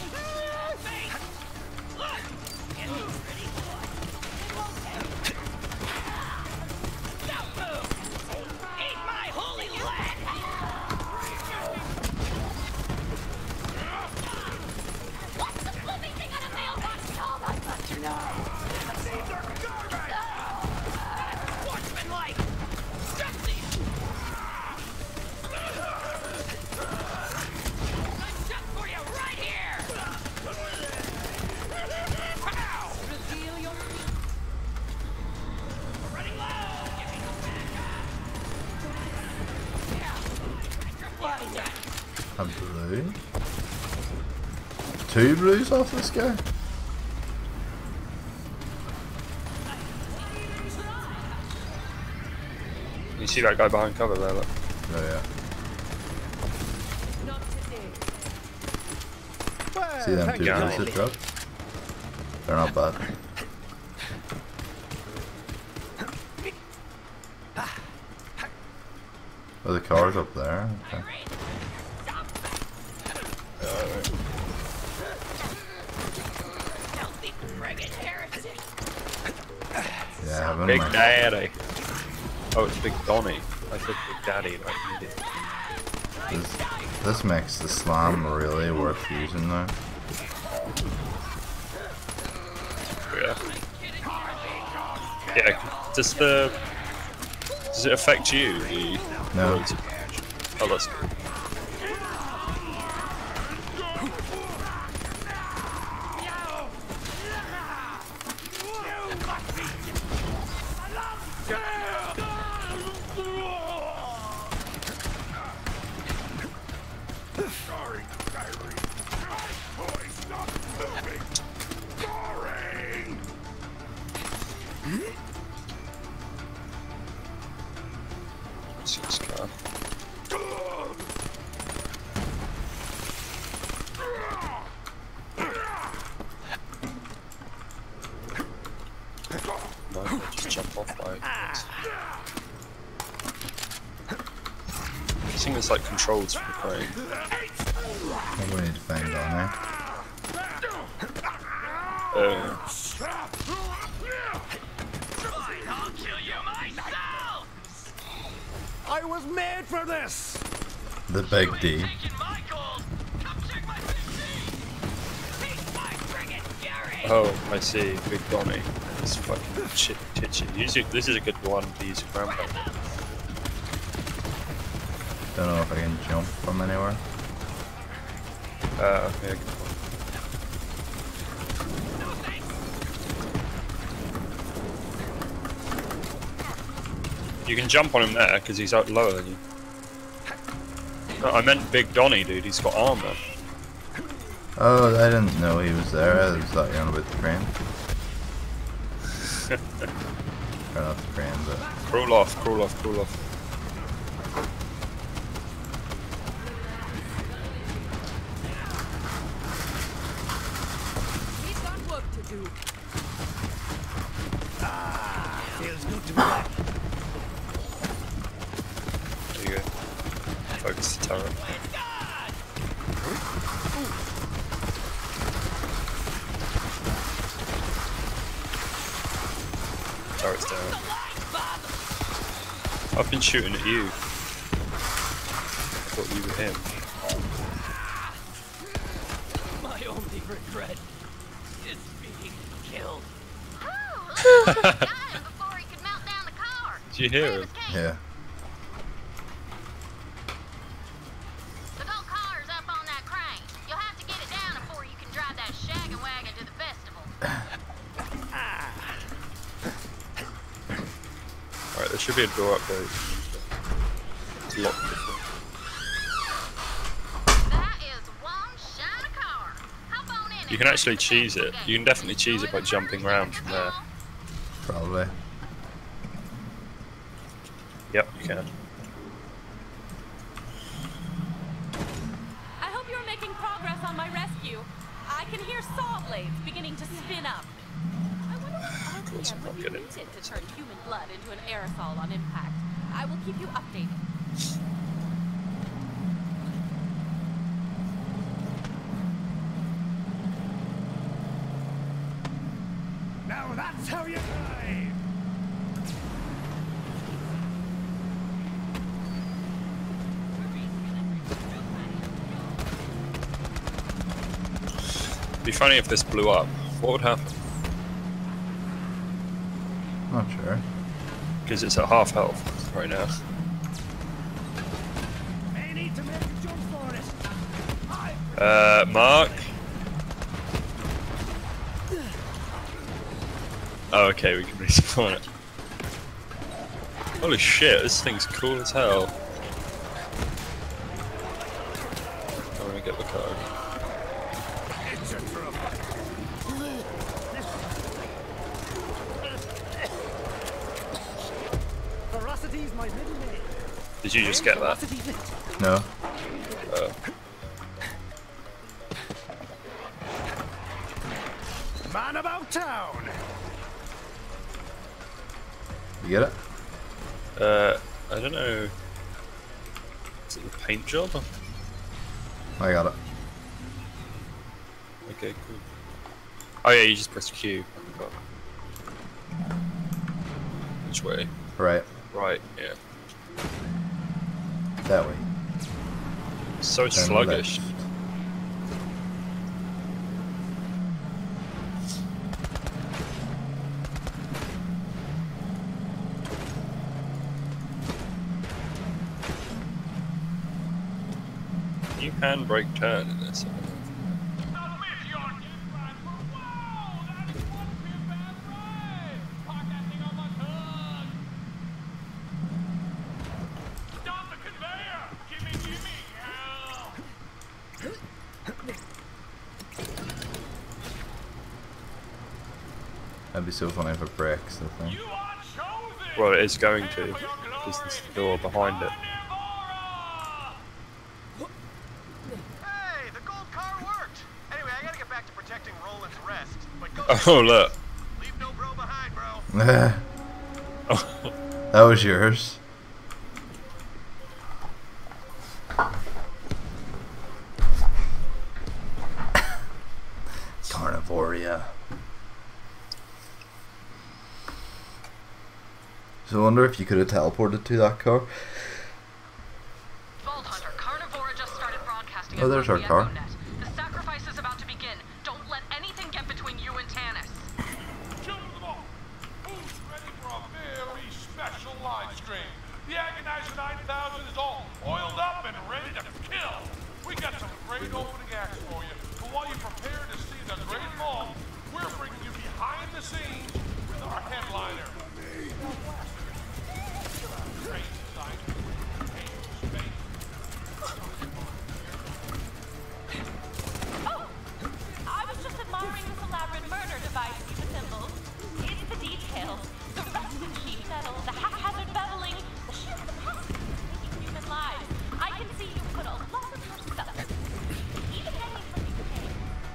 [SPEAKER 5] A blue? 2 blues off this guy?
[SPEAKER 1] You see that guy behind cover there, look.
[SPEAKER 5] Oh yeah.
[SPEAKER 2] Well,
[SPEAKER 5] See them
[SPEAKER 2] thank
[SPEAKER 5] 2
[SPEAKER 2] you
[SPEAKER 5] blues
[SPEAKER 2] kindly.
[SPEAKER 5] that dropped? They're not bad. Oh, the car's up there. Okay. Yeah, I haven't.
[SPEAKER 1] Big Daddy. Oh, it's Big Donnie. I said Big Daddy, like you did.
[SPEAKER 5] This makes the slam really worth using though.
[SPEAKER 1] Yeah. Yeah. Does it affect you?
[SPEAKER 5] No.
[SPEAKER 1] Oh, that's good. I think it's like controls for the crane.
[SPEAKER 5] We need to find on there.
[SPEAKER 2] I'll kill you myself! I was made for this!
[SPEAKER 5] The big D.
[SPEAKER 1] Oh, I see. Big Donnie. This fucking shit titchy. This is a good one to use a grandpa.
[SPEAKER 5] Don't know if I can jump from anywhere.
[SPEAKER 1] Okay, good point. You can jump on him there because he's out lower than you. No, I meant Big Donnie, dude. He's got armor.
[SPEAKER 5] Oh, I didn't know he was there. I was thought you were on about the crane. Or not the crane, but...
[SPEAKER 1] Crawl off, crawl off, crawl off.
[SPEAKER 6] He's got work to do.
[SPEAKER 2] Feels good to be back.
[SPEAKER 1] There you go. Focus the turret. Turret's down. I've been shooting at you. I thought you were him.
[SPEAKER 2] My only regret is being killed.
[SPEAKER 8] Before he could melt down the car.
[SPEAKER 1] Did you hear him?
[SPEAKER 5] Yeah.
[SPEAKER 8] The gold car's up on that crane. You'll have to get it down before you can drive that shaggin' wagon to the festival.
[SPEAKER 1] Alright, there should be a door up there. It's locked before.
[SPEAKER 8] That is one shiny car. Hop on in.
[SPEAKER 1] You can actually cheese it. You can definitely cheese it by jumping around from there.
[SPEAKER 5] Probably.
[SPEAKER 1] Yep, you can.
[SPEAKER 6] I hope you're making progress on my rescue. I can hear saw blades beginning to spin up. I wonder what
[SPEAKER 1] course I'm not
[SPEAKER 6] RPM would
[SPEAKER 1] good
[SPEAKER 6] be
[SPEAKER 1] at
[SPEAKER 6] needed to turn human blood into an aerosol on impact. I will keep you updated.
[SPEAKER 2] Now that's how you drive!
[SPEAKER 1] It'd be funny if this blew up. What would happen?
[SPEAKER 5] Not sure.
[SPEAKER 1] Because it's at half health right now.
[SPEAKER 2] May need to make a jump for it.
[SPEAKER 1] Mark? Oh, okay, we can respawn it. Holy shit, this thing's cool as hell. I'm gonna get the car.
[SPEAKER 2] It's a trouble. Ferocity's my middle name.
[SPEAKER 1] Did you just get that?
[SPEAKER 5] No.
[SPEAKER 2] Man about town.
[SPEAKER 5] You get it?
[SPEAKER 1] I don't know. Is it the paint job?
[SPEAKER 5] I got it.
[SPEAKER 1] Okay, cool. Oh yeah, you just press Q. I forgot. Which way?
[SPEAKER 5] Right.
[SPEAKER 1] Right, yeah.
[SPEAKER 5] That way.
[SPEAKER 1] So
[SPEAKER 5] Turn
[SPEAKER 1] sluggish.
[SPEAKER 5] left.
[SPEAKER 1] You handbrake turn in this.
[SPEAKER 5] That'd be so funny if it breaks, I think.
[SPEAKER 1] Well, it is going to, because there's the door behind it.
[SPEAKER 11] Hey, the gold car worked. Anyway, I gotta get back to protecting Roland's rest. But go
[SPEAKER 1] Oh, look.
[SPEAKER 11] leave no bro behind, bro.
[SPEAKER 5] That was yours. Carnivoria. So I wonder if you could have teleported to that car.
[SPEAKER 8] Vault Hunter, Carnivora just started broadcasting.
[SPEAKER 5] Oh, there's our
[SPEAKER 8] across
[SPEAKER 5] car.
[SPEAKER 8] the Echonet. The sacrifice is about to begin. Don't let anything get between you and Tanis.
[SPEAKER 7] Children of the Vault, who's ready for a very special live stream? The Agonizer 9000 is all oiled up and ready to kill. We got some great opening acts for you. But while you prepare to see the Great Vault, we're bringing you behind the scenes with our headliner.
[SPEAKER 6] Oh! I was just admiring this elaborate murder device you've assembled. It's the details. The rusted sheet metal, the haphazard beveling, the sheer capacity for taking human lives. I can see you put a lot of yourself. Even hanging from your cave.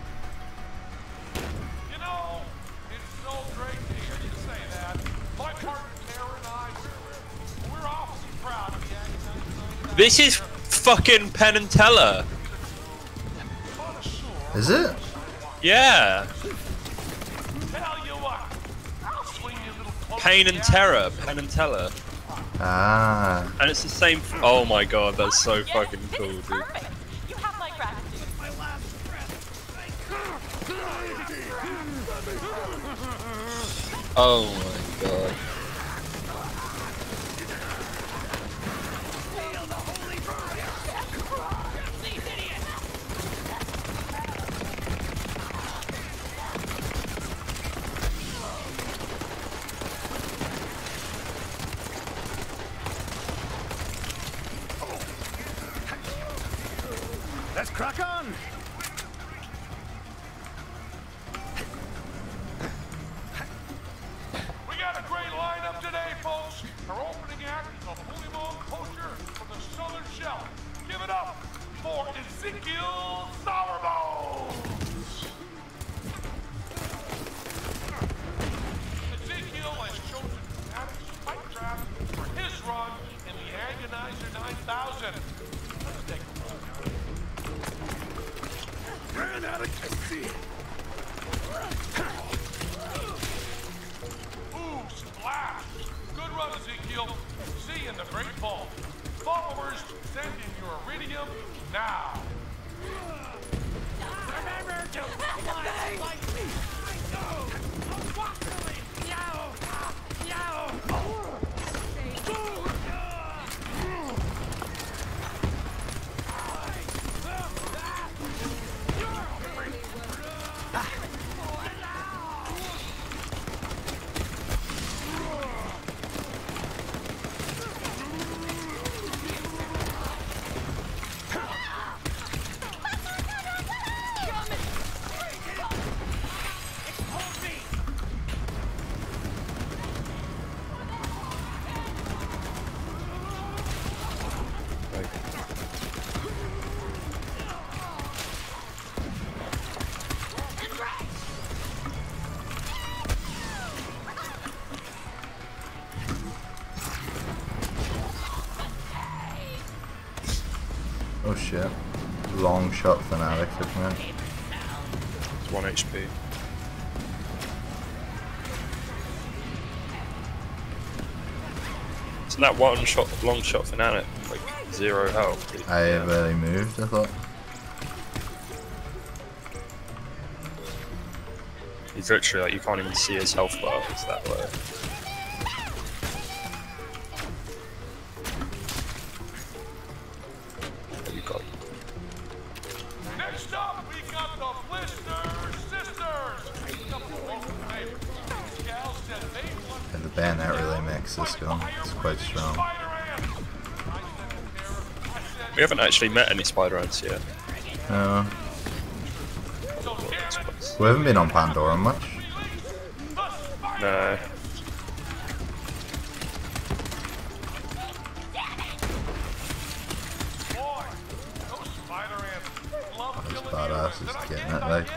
[SPEAKER 7] You know, it's so great to hear you say that. My partner Tara and I, we're awfully proud of the Agonizer.
[SPEAKER 1] This is fucking Penn and Teller.
[SPEAKER 5] Is it?
[SPEAKER 1] Yeah.
[SPEAKER 7] Tell you what, I'll swing you a little closer.
[SPEAKER 1] Pain and Terror. Penn and Teller.
[SPEAKER 5] Ah.
[SPEAKER 1] And it's the same. Oh my god, that's so
[SPEAKER 6] Yes,
[SPEAKER 1] fucking
[SPEAKER 6] this
[SPEAKER 1] cool,
[SPEAKER 6] is
[SPEAKER 1] dude.
[SPEAKER 6] perfect. You have my gratitude.
[SPEAKER 1] Oh my god.
[SPEAKER 2] Let's crack on!
[SPEAKER 7] We got a great lineup today, folks. Our opening act is a fully mown poacher from the Southern Shelf. Give it up for Ezekiel Sourbones. Ezekiel has chosen Tanis Spike Trap for his run in the Agonizer 9000. Let's take a look.
[SPEAKER 2] Ran out of see.
[SPEAKER 7] Ooh, splash! Good run, Ezekiel. See you in the Great Vault. Followers, send in your iridium now. Remember to fly like me.
[SPEAKER 5] shit. Long shot fanatic looking at.
[SPEAKER 1] It's 1 HP. Isn't that one shot, long shot fanatic, like 0 health?
[SPEAKER 5] I barely moved, I thought.
[SPEAKER 1] He's literally like, you can't even see his health bar, it's that way. There you go.
[SPEAKER 7] Next up, we got the Blister Sisters.
[SPEAKER 5] And the bayonet really makes this gun. It's quite strong.
[SPEAKER 1] We haven't actually met any spider ants yet.
[SPEAKER 5] No. We haven't been on Pandora much.
[SPEAKER 1] No.
[SPEAKER 5] Those badasses getting it, like.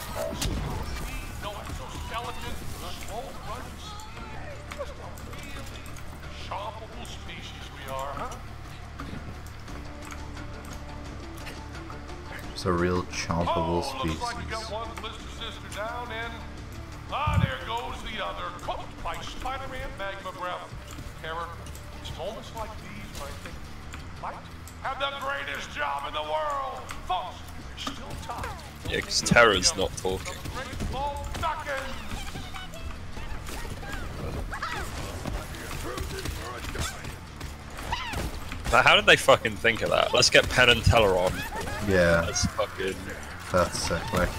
[SPEAKER 5] It's a real chompable species.
[SPEAKER 7] There goes the other, cooked by Spider-Man Magma Breath. Terror, it's moments like these when I think might have the greatest job in the world. Folks, there's still time.
[SPEAKER 1] Yeah, because Terra's not talking. Now, how did they fucking think of that? Let's get Penn and Teller on.
[SPEAKER 5] Yeah.
[SPEAKER 1] That's fucking...
[SPEAKER 5] That's sick, like.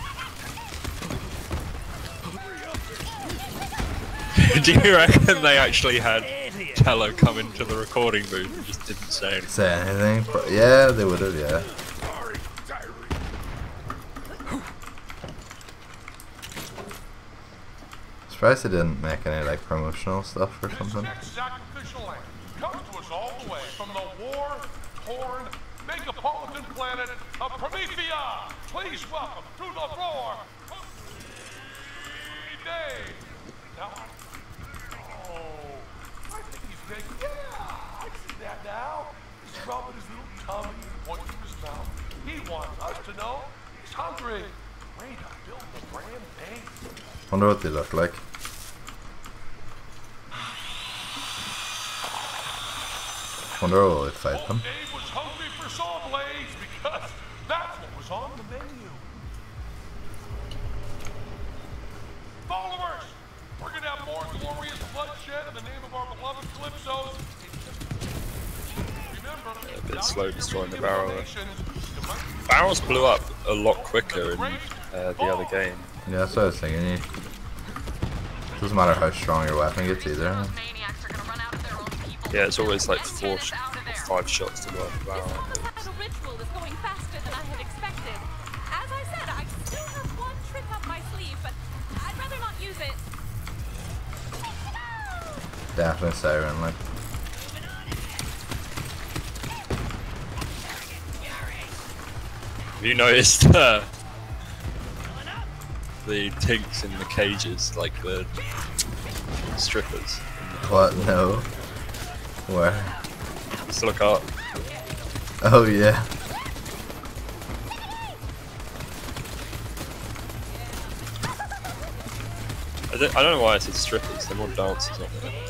[SPEAKER 1] Do you reckon they actually had Teller come into the recording booth and just didn't say anything?
[SPEAKER 5] Say anything? Yeah, they would have, yeah. Surprised they didn't make any like promotional stuff or something.
[SPEAKER 7] Next sacrificial lamb comes to us all the way from the war-torn megapolitan planet of Promethea. Please welcome to the floor, Dave. Now, I think he's big. Yeah, I see that now. He's rubbing his little tummy and pointing to his mouth. He wants us to know he's hungry. Way to build the brand name.
[SPEAKER 5] Wonder what they look like. Wonder what would fight them.
[SPEAKER 7] Dave was hungry for saw blades because that's what was on the menu. Followers, we're gonna have more glorious bloodshed in the name of our beloved Calypsos. Remember,
[SPEAKER 1] A bit slow destroying the barrel. Barrels blew up a lot quicker in the other game.
[SPEAKER 5] Yeah, that's what I was thinking. Doesn't matter how strong your weapon gets either.
[SPEAKER 1] Yeah, it's always like 4 or 5 shots to work barrel.
[SPEAKER 6] The ritual is going faster than I had expected. As I said, I still have one trick up my sleeve, but I'd rather not use it.
[SPEAKER 5] Definitely Siren, like.
[SPEAKER 1] Have you noticed the tinks in the cages, like the strippers?
[SPEAKER 5] What? No. Where?
[SPEAKER 1] Just look up.
[SPEAKER 5] Oh yeah.
[SPEAKER 1] I don't know why I said strippers, they're more dancers, aren't they?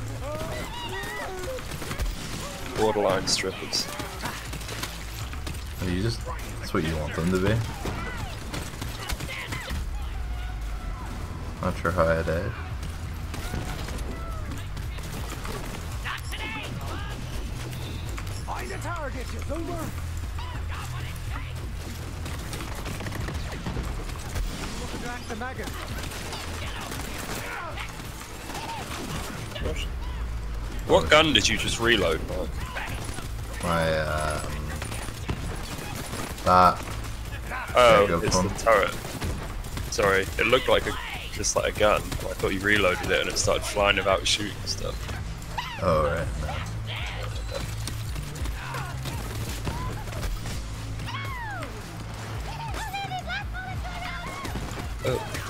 [SPEAKER 1] Borderline strippers.
[SPEAKER 5] You just, that's what you want them to be. Not sure how I did.
[SPEAKER 2] Find a target, you goober! Distract the maggot.
[SPEAKER 1] What gun did you just reload, Mark?
[SPEAKER 5] My, that.
[SPEAKER 1] Oh, it's the turret. Sorry, it looked like just like a gun. I thought you reloaded it and it started flying without shooting stuff.
[SPEAKER 5] Oh, right. No.
[SPEAKER 1] Oh.